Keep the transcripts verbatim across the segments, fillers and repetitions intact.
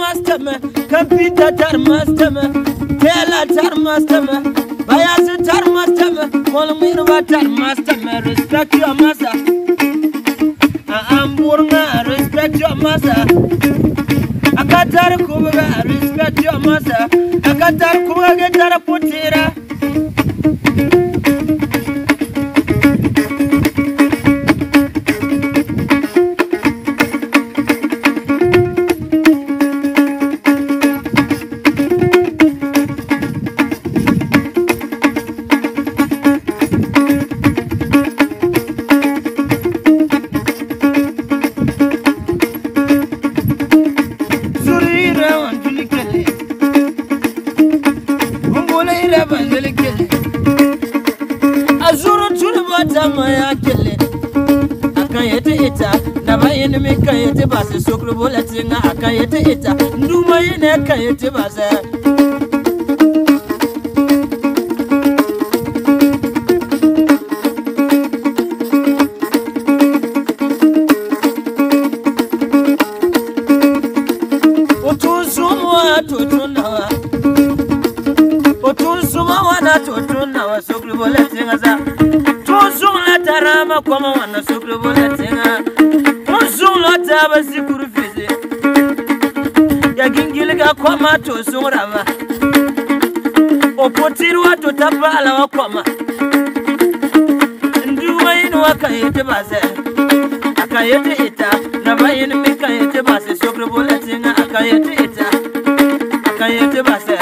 tarmastama, computer tarmastama, tela tarmastama, bias tarmastama, Molomiro tarmastama, respect your massa. I'm Burma, respect your massa. Akatar Kuba, respect your massa. Akatar Kuba, get a putira. Azuru tulibata maya kele akayete ita nabayene mekayete base sokru bolatinga akayete ita nduma yene akayete base otunsumu tutunawa otunsuma wana tutunawa sokru bolatinga za Tuzula tarama kwa wana sokru bolatinga Tuzula taba sikuru fizi ya gingiliga kwa mato sungrava opotiru watu tapala wakoma nduwa inu wakayete base akayete ita nabayini mikayete base sokru bolatinga akayete ita akayete base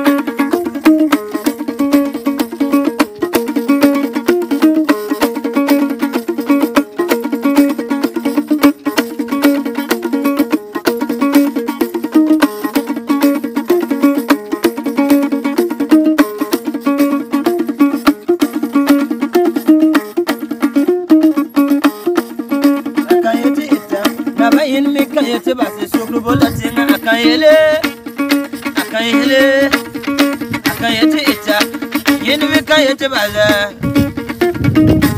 in me kayete base sokru bolatinga akayele akayele akayete ita yin me kayete base